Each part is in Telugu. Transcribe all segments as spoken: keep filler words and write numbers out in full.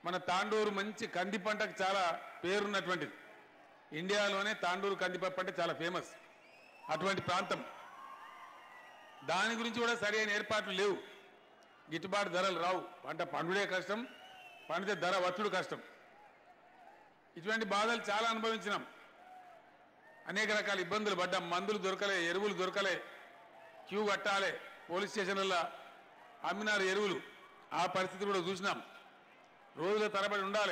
మన తాండూరు మంచి కంది పంటకు చాలా పేరున్నటువంటిది. ఇండియాలోనే తాండూరు కందిపప్పు అంటే చాలా ఫేమస్. అటువంటి ప్రాంతం. దాని గురించి కూడా సరైన ఏర్పాట్లు లేవు. గిట్టుబాటు ధరలు రావు. పంట పండుడే కష్టం, పండితే ధర వచ్చుడు కష్టం. ఇటువంటి బాధలు చాలా అనుభవించినాం. అనేక రకాల ఇబ్బందులు పడ్డాం. మందులు దొరకలే, ఎరువులు దొరకలే, క్యూ కట్టాలి, పోలీస్ స్టేషన్లలో అమ్మినారు ఎరువులు. ఆ పరిస్థితి కూడా చూసినాం. రోజుల తరబడి ఉండాలి.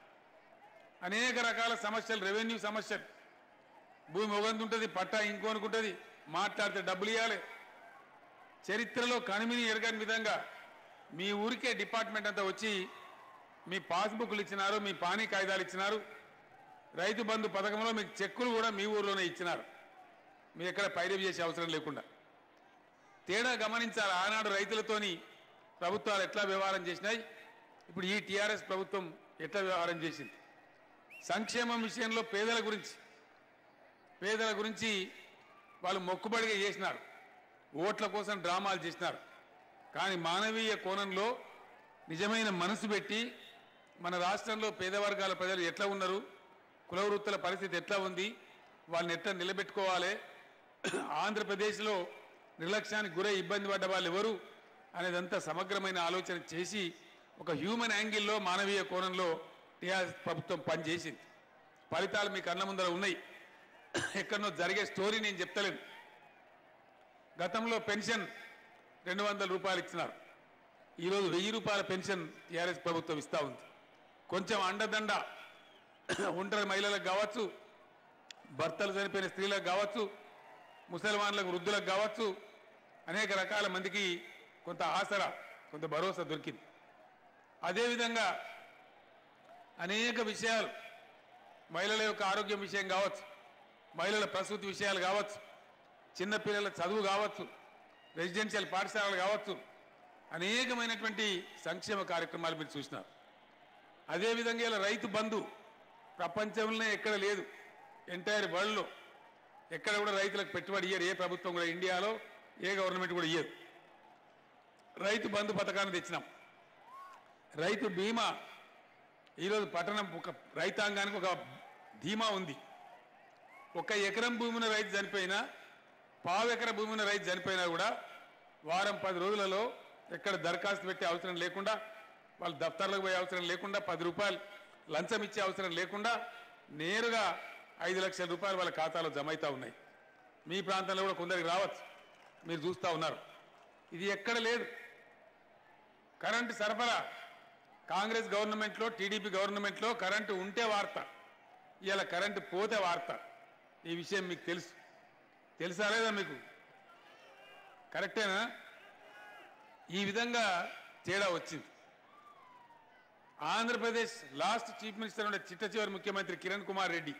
అనేక రకాల సమస్యలు, రెవెన్యూ సమస్యలు. భూమి ఒగంతుంటుంది, పట్టా ఇంకోనుకుంటుంది, మాట్లాడితే డబ్బులు ఇవ్వాలి. చరిత్రలో కనిమిని ఎరగని విధంగా మీ ఊరికే డిపార్ట్మెంట్ అంతా వచ్చి మీ పాస్బుక్లు ఇచ్చినారు, మీ పానీ కాగితాలు ఇచ్చినారు. రైతు బంధు పథకంలో మీకు చెక్కులు కూడా మీ ఊర్లోనే ఇచ్చినారు. మీరు ఎక్కడ పైరవి చేసే అవసరం లేకుండా. తేడా గమనించాలి. ఆనాడు రైతులతోని ప్రభుత్వాలు ఎట్లా వ్యవహారం చేసినాయి, ఇప్పుడు ఈ టీఆర్ఎస్ ప్రభుత్వం ఎట్లా వ్యవహారం చేసింది. సంక్షేమం విషయంలో పేదల గురించి పేదల గురించి వాళ్ళు మొక్కుబడిగా చేసినారు. ఓట్ల కోసం డ్రామాలు చేసినారు. కానీ మానవీయ కోణంలో నిజమైన మనసు పెట్టి మన రాష్ట్రంలో పేద వర్గాల ప్రజలు ఎట్లా ఉన్నారు, కుల వృత్తుల పరిస్థితి ఎట్లా ఉంది, వాళ్ళని ఎట్లా నిలబెట్టుకోవాలి, ఆంధ్రప్రదేశ్లో నిర్లక్ష్యానికి గురై ఇబ్బంది పడ్డ వాళ్ళు ఎవరు అనేదంతా సమగ్రమైన ఆలోచన చేసి ఒక హ్యూమన్ యాంగిల్లో మానవీయ కోణంలో టీఆర్ఎస్ ప్రభుత్వం పనిచేసింది. ఫలితాలు మీ కళ్ళ ముందర ఉన్నాయి. ఎక్కడనో జరిగే స్టోరీ నేను చెప్తలేను. గతంలో పెన్షన్ రెండు వందల రూపాయలు ఇచ్చినారు. ఈరోజు వెయ్యి రూపాయల పెన్షన్ టీఆర్ఎస్ ప్రభుత్వం ఇస్తూ ఉంది. కొంచెం అండదండ ఒంటరి మహిళలకు కావచ్చు, భర్తలు చనిపోయిన స్త్రీలకు కావచ్చు, ముసల్మాన్లకు, వృద్ధులకు కావచ్చు, అనేక రకాల మందికి కొంత ఆసరా, కొంత భరోసా దొరికింది. అదేవిధంగా అనేక విషయాలు, మహిళల యొక్క ఆరోగ్యం విషయం కావచ్చు, మహిళల ప్రసూతి విషయాలు కావచ్చు, చిన్నపిల్లల చదువు కావచ్చు, రెసిడెన్షియల్ పాఠశాలలు కావచ్చు, అనేకమైనటువంటి సంక్షేమ కార్యక్రమాలు మీరు చూసినారు. అదేవిధంగా ఇలా రైతు బంధు ప్రపంచంలోనే ఎక్కడ లేదు. ఎంటైర్ వరల్డ్లో ఎక్కడ కూడా రైతులకు పెట్టుబడి ఇయ్యరు. ఏ ప్రభుత్వం కూడా, ఇండియాలో ఏ గవర్నమెంట్ కూడా ఇయ్యరు. రైతు బంధు పథకాన్ని తెచ్చినాం. రైతు బీమా ఈరోజు పట్టణం ఒక రైతాంగానికి ఒక ధీమా ఉంది. ఒక ఎకరం భూమి ఉన్న రైతు చనిపోయినా, పావు ఎకర భూమి ఉన్న రైతు చనిపోయినా కూడా వారం పది రోజులలో ఎక్కడ దరఖాస్తు పెట్టే అవసరం లేకుండా, వాళ్ళు దఫ్తర్లకు పోయే అవసరం లేకుండా, పది రూపాయలు లంచం ఇచ్చే అవసరం లేకుండా నేరుగా ఐదు లక్షల రూపాయలు వాళ్ళ ఖాతాలో జమ అవుతూ ఉన్నాయి. మీ ప్రాంతంలో కూడా కొందరికి రావచ్చు, మీరు చూస్తూ ఉన్నారు. ఇది ఎక్కడ లేదు. కరెంటు సరఫరా కాంగ్రెస్ గవర్నమెంట్లో, టీడీపీ గవర్నమెంట్లో కరెంటు ఉంటే వార్త, ఇవాళ కరెంటు పోతే వార్త. ఈ విషయం మీకు తెలుసు. తెలుసా లేదా మీకు? కరెక్టేనా? ఈ విధంగా తేడా వచ్చింది. ఆంధ్రప్రదేశ్ లాస్ట్ చీఫ్ మినిస్టర్ ఉండే చిట్ట చివరి ముఖ్యమంత్రి కిరణ్ కుమార్ రెడ్డి,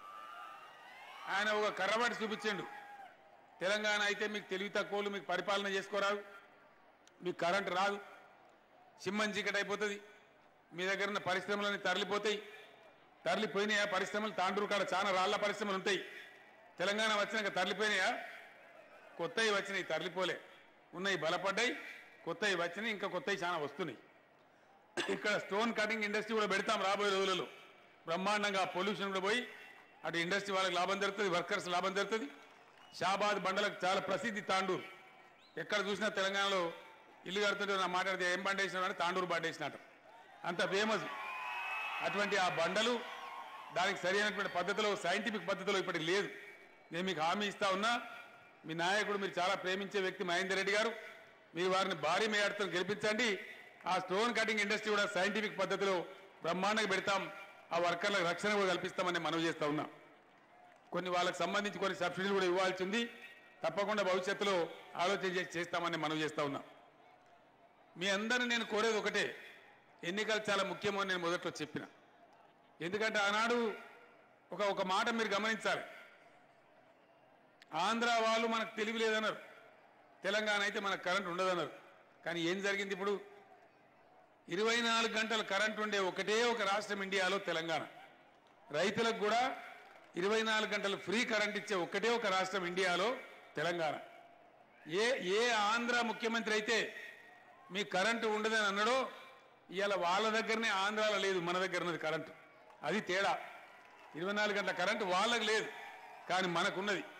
ఆయన ఒక కర్రబాటు చూపించండు. తెలంగాణ అయితే మీకు తెలివి తక్కువలు, మీకు పరిపాలన చేసుకోరాదు, మీకు కరెంటు రాదు, సింహం చీకటి అయిపోతుంది, మీ దగ్గర ఉన్న పరిశ్రమలన్నీ తరలిపోతాయి. తరలిపోయినాయా పరిశ్రమలు? తాండూరు కాడ చాలా రాళ్ల పరిశ్రమలు ఉంటాయి. తెలంగాణ వచ్చినాక తరలిపోయినాయా? కొత్తవి వచ్చినాయి, తరలిపోలే. ఉన్నాయి, బలపడ్డాయి, కొత్తవి వచ్చినాయి, ఇంకా కొత్తవి చాలా వస్తున్నాయి. ఇక్కడ స్టోన్ కటింగ్ ఇండస్ట్రీ కూడా పెడతాం రాబోయే రోజులలో. బ్రహ్మాండంగా పొల్యూషన్ కూడా పోయి అటు ఇండస్ట్రీ వాళ్ళకి లాభం జరుగుతుంది, వర్కర్స్ లాభం జరుగుతుంది. షాబాద్ బండలకు చాలా ప్రసిద్ధి తాండూరు. ఎక్కడ చూసినా తెలంగాణలో ఇల్లు కడుతుంటే నా మాట్లాడితే ఏం బండ వేసినా కానీ తాండూరు బండ వేసినట్టు అంత ఫేమస్. అటువంటి ఆ బండలు దానికి సరైనటువంటి పద్ధతిలో, సైంటిఫిక్ పద్ధతిలో ఇప్పటికి లేదు. నేను మీకు హామీ ఇస్తా ఉన్నా. మీ నాయకుడు, మీరు చాలా ప్రేమించే వ్యక్తి మహేందర్ రెడ్డి గారు, మీరు వారిని భారీ మేయర్తో గెలిపించండి. ఆ స్టోన్ కటింగ్ ఇండస్ట్రీ కూడా సైంటిఫిక్ పద్ధతిలో బ్రహ్మాండంగా పెడతాం. ఆ వర్కర్లకు రక్షణ కూడా కల్పిస్తామని మనవి చేస్తా ఉన్నా. కొన్ని వాళ్ళకి సంబంధించి కొన్ని సబ్సిడీలు కూడా ఇవ్వాల్సి ఉంది. తప్పకుండా భవిష్యత్తులో ఆలోచన చేసి చేస్తామని మనవి చేస్తా ఉన్నా. మీ అందరిని నేను కోరేది ఒకటే, ఎన్నికలు చాలా ముఖ్యమని నేను మొదట్లో చెప్పిన. ఎందుకంటే ఆనాడు ఒక ఒక మాట మీరు గమనించాలి. ఆంధ్ర వాళ్ళు మనకు తెలివి లేదన్నారు, తెలంగాణ అయితే మనకు కరెంట్ ఉండదన్నారు. కానీ ఏం జరిగింది? ఇప్పుడు ఇరవై నాలుగు గంటలు కరెంట్ ఉండే ఒకటే ఒక రాష్ట్రం ఇండియాలో తెలంగాణ. రైతులకు కూడా ఇరవై నాలుగు గంటలు ఫ్రీ కరెంట్ ఇచ్చే ఒకటే ఒక రాష్ట్రం ఇండియాలో తెలంగాణ. ఏ ఏ ఆంధ్ర ముఖ్యమంత్రి అయితే మీ కరెంటు ఉండదని అన్నాడో ఇవాళ వాళ్ళ దగ్గరనే ఆంధ్రాలో లేదు, మన దగ్గర ఉన్నది కరెంటు. అది తేడా. ఇరవై నాలుగు గంటల కరెంటు వాళ్ళకి లేదు, కానీ మనకున్నది.